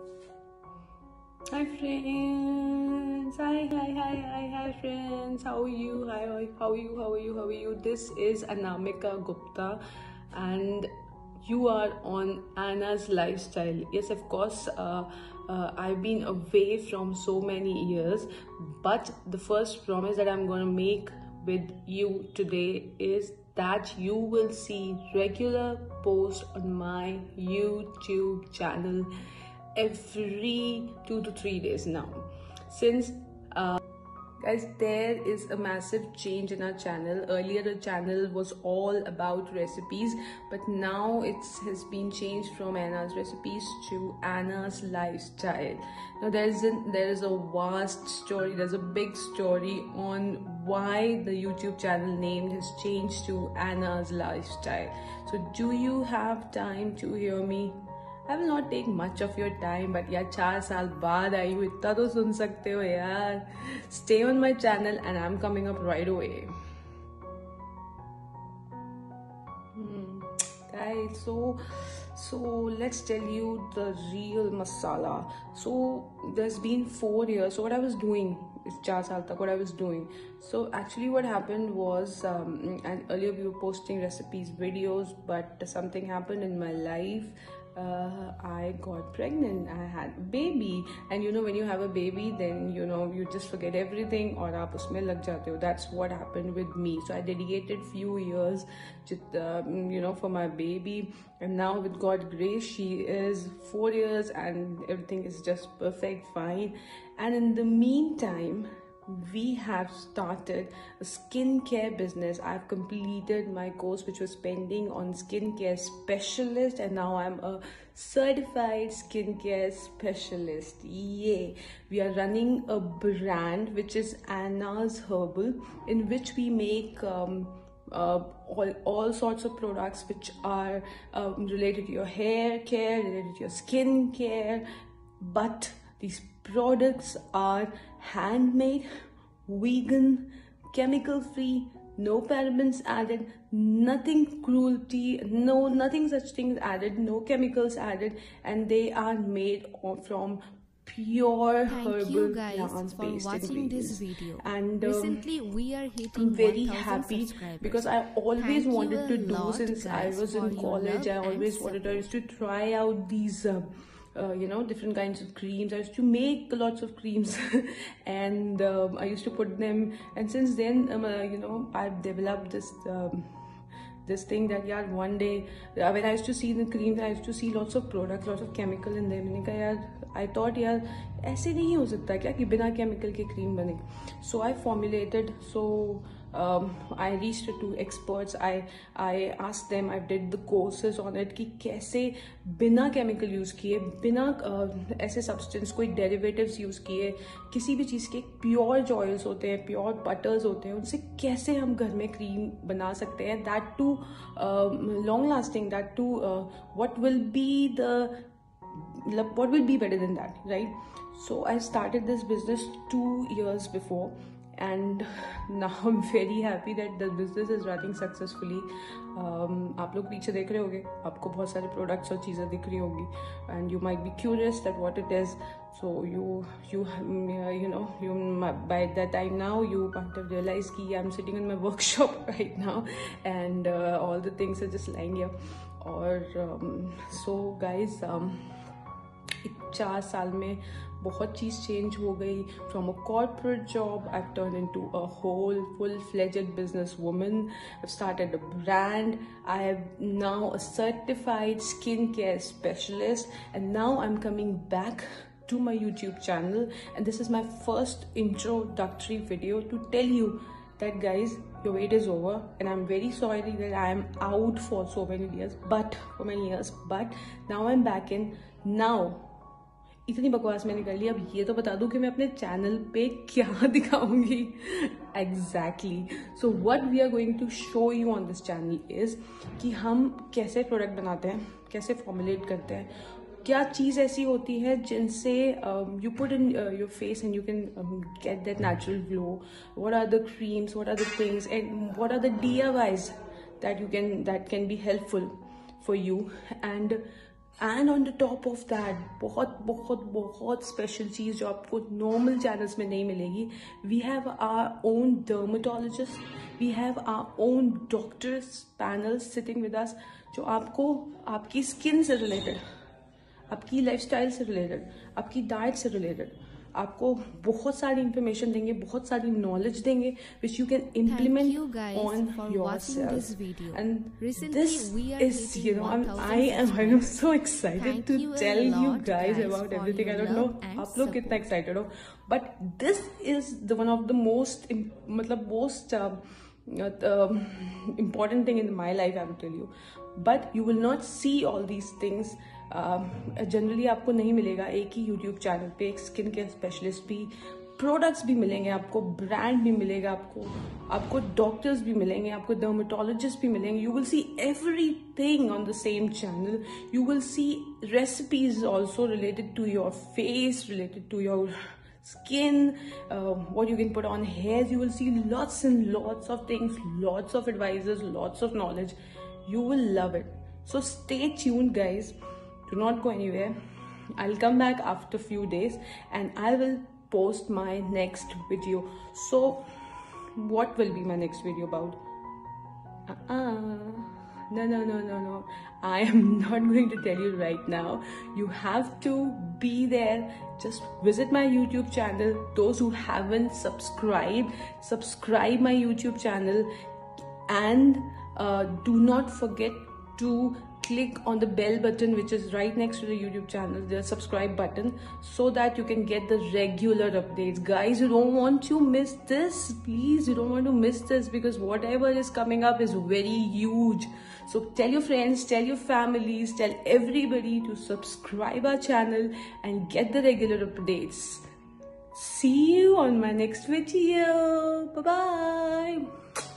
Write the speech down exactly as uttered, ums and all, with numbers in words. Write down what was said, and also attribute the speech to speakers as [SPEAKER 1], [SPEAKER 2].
[SPEAKER 1] Hi friends, hi hi hi hi hi friends, how are you? Hi, hi how are you? How are you? How are you? This is Anamika Gupta and you are on Anna's Lifestyle. Yes, of course, uh, uh, I've been away from so many years, but the first promise that I'm gonna make with you today is that you will see regular posts on my YouTube channel every two to three days now. Since uh, guys, there is a massive change in our channel. Earlier the channel was all about recipes, but now it has been changed from Anna's recipes to Anna's lifestyle. Now there is a, there is a vast story, there's a big story on why the YouTube channel name has changed to Anna's lifestyle. So do you have time to hear me? I will not take much of your time, but यार चार साल बाद आई हूँ, इतना तो सुन सकते हो यार. Stay on my channel and I'm coming up right away. Hmm. Guys, so so let's tell you the real masala. So there's been four years. So what I was doing is चार साल तक what I was doing. So actually what happened was, um, and earlier we were posting recipes, videos, but something happened in my life. Uh, I got pregnant, I had a baby, and you know when you have a baby then you know you just forget everything और आप उसमें लग जाते हो. That's what happened with me. So I dedicated few years just, uh, you know for my baby, and now with God's grace she is four years and everything is just perfect, fine. And in the meantime we have started a skincare business. I've completed my course which was pending on skincare specialist, and now I'm a certified skincare specialist. Yay! We are running a brand which is Anna's Herbal, in which we make um, uh, all, all sorts of products which are um, related to your hair care, related to your skin care, but these products are handmade, vegan, chemical free, no parabens added, nothing cruelty, no nothing such things added, no chemicals added, and they are made from pure
[SPEAKER 2] Thank
[SPEAKER 1] herbal
[SPEAKER 2] you guys
[SPEAKER 1] plants
[SPEAKER 2] for
[SPEAKER 1] based
[SPEAKER 2] watching
[SPEAKER 1] ingredients.
[SPEAKER 2] this video.
[SPEAKER 1] And um,
[SPEAKER 2] Recently we are hitting
[SPEAKER 1] I'm very
[SPEAKER 2] one thousand
[SPEAKER 1] happy
[SPEAKER 2] subscribers.
[SPEAKER 1] because I always
[SPEAKER 2] Thank
[SPEAKER 1] wanted to
[SPEAKER 2] you a
[SPEAKER 1] do
[SPEAKER 2] lot,
[SPEAKER 1] since I
[SPEAKER 2] guys,
[SPEAKER 1] was
[SPEAKER 2] for
[SPEAKER 1] in
[SPEAKER 2] your
[SPEAKER 1] college.
[SPEAKER 2] love
[SPEAKER 1] I always
[SPEAKER 2] and
[SPEAKER 1] wanted I used to
[SPEAKER 2] support.
[SPEAKER 1] try out these uh, uh, you know different kinds of creams. I used to make lots of creams and um, I used to put them, and since then um, uh, you know I've developed this um, this thing that yeah, one day uh, when I used to see the creams, I used to see lots of products, lots of chemical in them. मैंने कहा यार, I thought यार ऐसे नहीं हो सकता क्या कि बिना chemical के cream बने. So I formulated. So um, I reached to experts. I I asked them. I did the courses on it कि कैसे बिना chemical use किए, बिना uh, ऐसे substance कोई derivatives use किए, किसी भी चीज़ के pure oils होते हैं, pure butters होते हैं, उनसे कैसे हम घर में cream बना सकते हैं. That too um, long lasting. That too uh, what will be the what will be better than that, right? So I started this business two years before, and now I'm very happy that the business is running successfully. um, आप लोग पीछे देख रहे होगे, आपको बहुत सारे products और चीज़ें दिख रही होगी, and you might be curious that what it is. So you you you know you by that time now you might have realized कि I'm sitting in my workshop right now, and uh, all the things are just lying here. और um, so guys, um, चार साल में बहुत चीज़ change हो गई. From a corporate job, I've turned into a whole full-fledged business woman. I've started a brand. I am now a certified skincare specialist, and now I'm coming back to my YouTube channel, and this is my first introductory video to tell you that guys, your wait is over, and I'm very sorry that I am out for so many years, but for many years, but now I'm back in. Now इतनी बकवास मैंने कर ली, अब ये तो बता दूं कि मैं अपने चैनल पे क्या दिखाऊंगी. Exactly. So what we are going to show you on this channel is कि हम कैसे प्रोडक्ट बनाते हैं, कैसे फॉर्मुलेट करते हैं, क्या चीज़ ऐसी होती है जिनसे you put in your face and you can get that natural glow. What are the creams, what are the things, and what are the D I Ys that you can that can be helpful for you. And and on the top of that बहुत बहुत बहुत special चीज़ जो आपको normal channels में नहीं मिलेगी, we have our own dermatologist, we have our own doctors panel sitting with us, जो आपको आपकी स्किन से रिलेटेड, आपकी लाइफस्टाइल से रिलेटेड, आपकी डाइट से रिलेटेड आपको बहुत सारी इंफॉर्मेशन देंगे, बहुत सारी नॉलेज देंगे which you can implement on yourself. And this is, you know, I'm, I am I am so excited to tell you guys about everything. I don't know आप लोग कितना excited हो, but this is the one of the most मतलब most uh, uh, important thing in my life, I will tell you. But you will not see all these things. Generally uh, आपको नहीं मिलेगा एक ही YouTube channel पे। एक skin care specialist भी, products भी मिलेंगे आपको, ब्रांड भी मिलेगा आपको, आपको डॉक्टर्स भी मिलेंगे, आपको डर्मेटोलॉजिस्ट भी मिलेंगे। You will see everything on the same channel. You will see recipes also related to your face, related to your skin, uh, what you can put on hairs. You will see lots and lots of things, lots of advices, lots of knowledge. You will love it. So stay tuned, guys. Do not go anywhere. I'll come back after a few days and I will post my next video. So what will be my next video about? Uh-uh. No, no, no, no, no. I am not going to tell you right now. You have to be there. Just visit my YouTube channel. Those who haven't subscribed, subscribe my YouTube channel. And uh, do not forget to click on the bell button which is right next to the YouTube channel, the subscribe button, so that you can get the regular updates. Guys, you don't want to miss this. Please, you don't want to miss this, because whatever is coming up is very huge. So tell your friends, tell your families, tell everybody to subscribe our channel and get the regular updates. See you on my next video. Bye bye.